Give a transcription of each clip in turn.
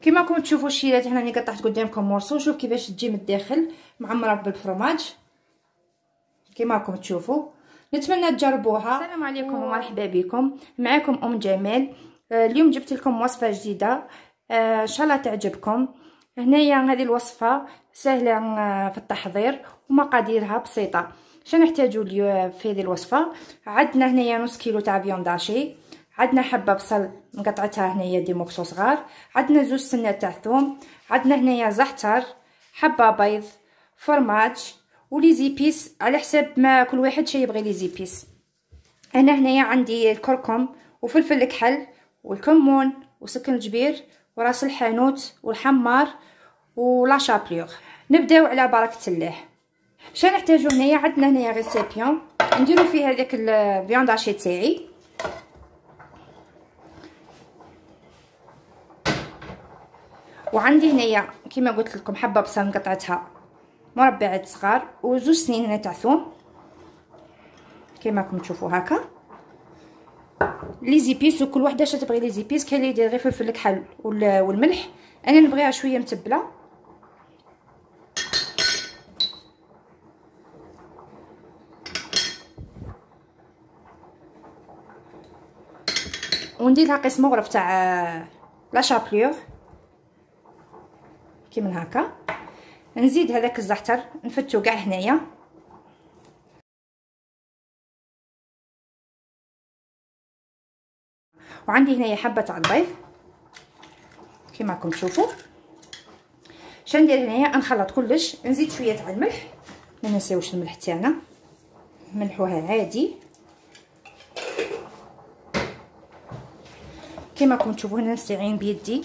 كما راكم تشوفوا الشيلات هنا راني قطعت قدامكم مورسو. شوف كيفاش تجي من الداخل معمره بالفرماج كما راكم تشوفوا. نتمنى تجربوها. السلام عليكم ومرحبا بكم، معكم ام جمال. اليوم جبت لكم وصفه جديده ان شاء الله تعجبكم. هنايا هذه الوصفه سهله في التحضير ومقاديرها بسيطه. شنو نحتاجو في هذه الوصفه؟ عندنا هنايا نص كيلو تاع فيونداشي، عندنا حبه بصل مقطعتها هنايا دي مورسو صغار، عندنا زوج سنات تاع ثوم، عندنا هنايا زعتر، حبه بيض، فرماج ولي زيبيس على حسب ما كل واحد شي يبغي لي زيبيس. انا هنايا عندي الكركم وفلفل الكحل والكمون وسكن الجبير وراس الحانوت والحمار ولا شابليغ. نبداو على بركه الله. شنو نحتاجو هنايا؟ عندنا هنايا ريسيبيون نديرو فيه هذاك الفيونداشي تاعي، وعندي هنايا كيما قلت لكم حبه بصل مقطعتها مربعات صغار وزوج سنين هنا تاع ثوم كيما راكم تشوفوا هكا. لي زيبيس وكل وحده اش تبغي لي زيبيس. كاين اللي يدير غير فلفل الكحل والملح، انا نبغيها شويه متبله. وندير لها قسم مغرف تاع لا شابليغ كيما هكا. نزيد هذاك الزعتر نفتو كاع هنايا، وعندي هنايا حبه تاع البيض كيما راكم تشوفوا. شندير هنايا نخلط كلش. نزيد شويه تاع الملح، ما ننساوش الملح تاعنا، ملحوها عادي كيما راكم تشوفوا. هنا نستعين بيدي.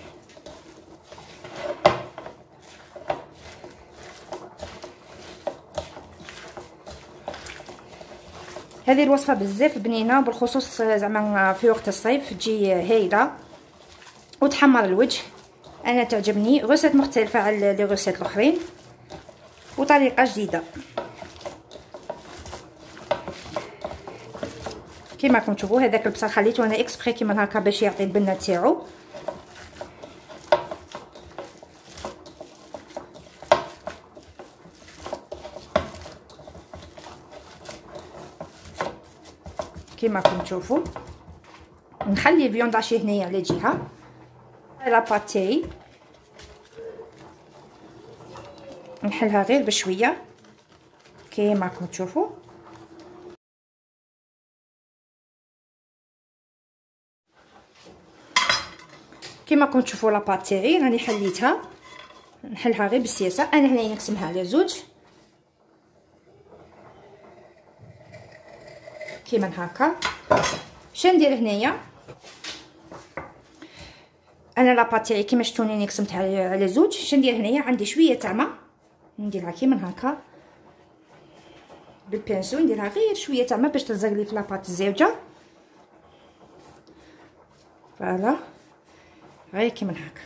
هذه الوصفه بزاف بنينه، بالخصوص زعما في وقت الصيف تجي هايله وتحمر الوجه. انا تعجبني، غسات مختلفه على لي غسات الاخرين وطريقه جديده كيما راكم تشوفوا. هذاك البصل خليته انا اكسبري كيما هكا باش يعطي البنه تاعو. كيما راكم تشوفوا. نخلي الفيونداشي هنايا على جهه. لاباط تاعي نحلها غير بشويه كيما راكم تشوفوا. كيما راكم تشوفوا لاباط تاعي راني حليتها، نحلها غير بالسياسه. انا هنايا نقسمها على زوج كيما هكا. شندير هنايا انا لاباط تاعي كيما شفتوني قسمتها على زوج. شندير هنايا عندي شويه تاع ما، نديرها كيما هكا بالبانسو، نديرها غير شويه تاع ما باش تلزق لي في لاباط الزوجه. فوالا غير كيما هكا.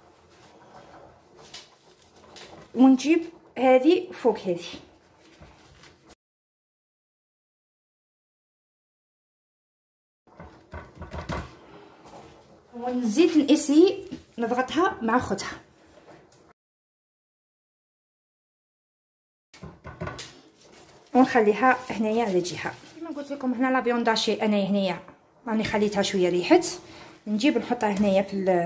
ونجيب هذه فوق هذه. ونزيد نقيسي نضغطها مع خوتها. ونخليها هنايا على جهه. كما قلت لكم هنا لا فيونداشي انا هنايا راني خليتها شويه ريحت. نجيب نحطها هنايا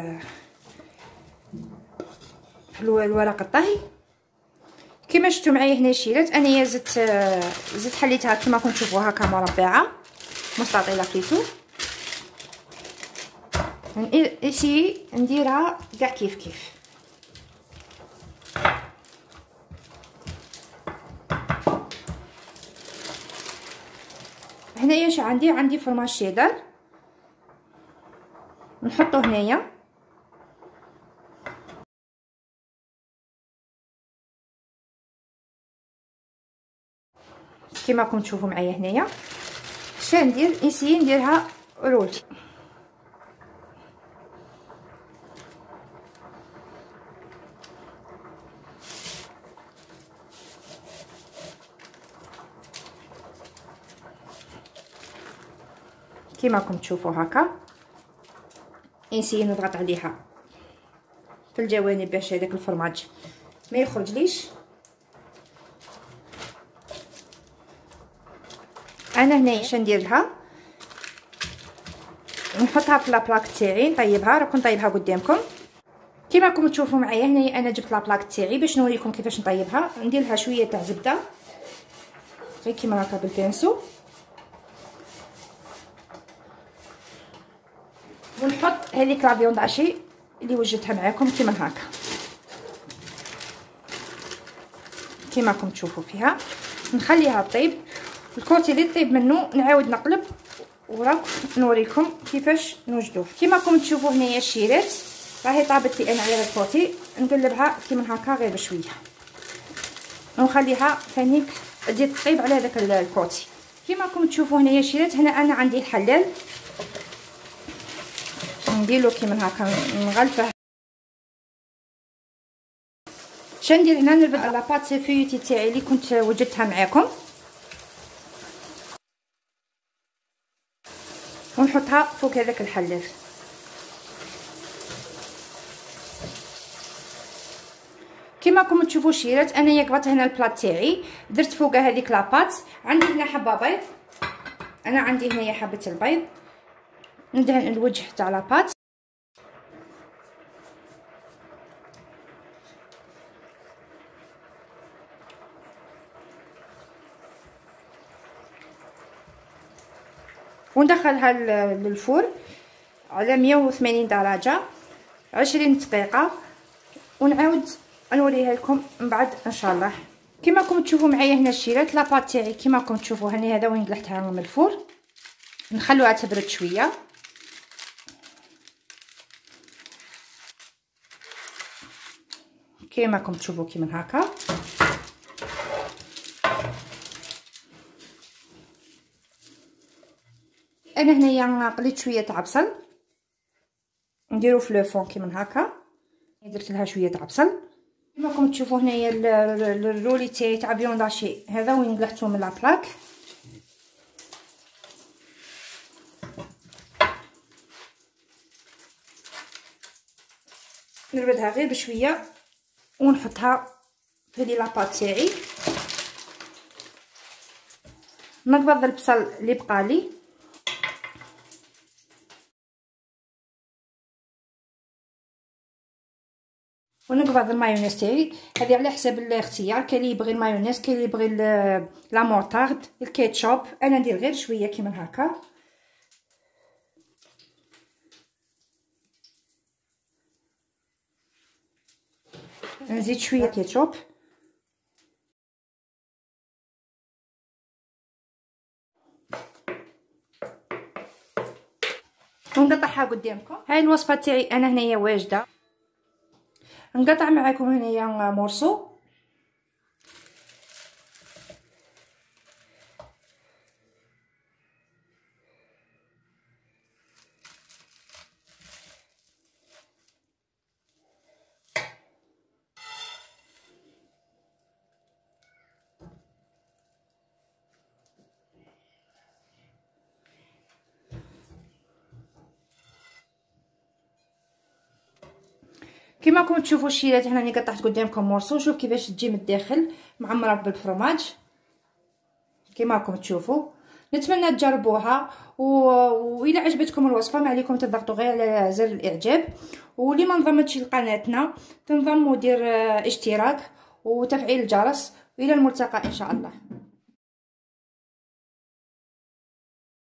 في الورق الطهي كما شفتوا معايا. هنا شيلات انايا زدت حليتها كما راكم تشوفوا هكا مربعه مستطيله فيتو. نسي نديرها كاع كيف كيف. هنايا اش عندي فرماج شيدر نحطو هنايا كيما راكم تشوفوا معايا. هنايا اش ندير؟ نسي نديرها رولتي كيما راكم تشوفوا هكا. نسي نضغط عليها في الجوانب باش هذاك الفرماج ما يخرجليش. انا هنايا اش ندير لها، نحطها في لابلاك تاعي نطيبها. راكم نطيبها قدامكم كيما راكم تشوفوا معايا. هنايا انا جبت لابلاك تاعي باش نوريكم كيفاش نطيبها. ندير لها شويه تاع زبده غير كيما هكا بالبانسو، ونحط هذيك لا فيوند عشي اللي وجدتها معاكم كيما هكا كيما راكم تشوفوا فيها. نخليها طيب، الكوتي اللي طيب منه نعاود نقلب وراك نوريكم كيفاش نوجدوه. كيما راكم تشوفوا هنايا الشيرات راهي طابت لي انا على الكوتي، نقلبها كيما هكا غير بشويه ونخليها ثانيك تزيد طيب على هذاك الكوتي. كيما راكم تشوفوا هنايا الشيرات، هنا انا عندي الحلال نديرلو كيما هكا نغلفه. شندير هنا نربط لاباط فيوتي تاعي اللي كنت وجدتها معاكم ونحطها فوق هذاك الحلال. كيما راكم تشوفوا الشيرات، انايا قبضت هنا البلاط تاعي درت فوقها هذيك لاباط. عندي هنا حبه بيض، انا عندي هنايا حبه البيض، ندهن الوجه تاع لاباط. وندخلها للفرن على 180 درجه 20 دقيقه، ونعاود نوريها لكم من بعد ان شاء الله. كيما راكم تشوفوا معايا هنا الشيرات لاباط تاعي كيما راكم تشوفوا هاني هذا وين قلعتها من الفرن. نخلوها تبرد شويه كيما راكم تشوفوا كيما هكا. انا هنايا قليت شويه تاع بصل نديرو في لو فون كيما هكا، درت لها شويه تاع بصل. كيما راكم تشوفوا هنايا الرولي تاعي تاع فيوند هاشي هذا وين قلعته من لابلاك. نربدها غير بشويه ونحطها في لي لاباط تاعي. نقبض البصل اللي بقالي ونقبض المايونيز تاعي. هذه على حسب الاختيار، كاين اللي يبغي المايونيز، كاين اللي يبغي لا مورطارد، الكيتشوب. انا ندير غير شويه كيما هكا. نزيد شويه كيتشوب ونقطعها قدامكم. هاي الوصفه تاعي انا هنايا واجده. نقطع معكم هنايا مورسو. كيما راكم تشوفوا الشيرات هنا راني قطعت قدامكم مورسو. شوف كيفاش تجي من الداخل معمره بالفرماج كيما راكم تشوفوا. نتمنى تجربوها والى عجبتكم الوصفه ما عليكم تضغطوا غير على زر الاعجاب، واللي ما انضمتش لقناتنا تنضم ودير اشتراك وتفعيل الجرس. والى الملتقى ان شاء الله.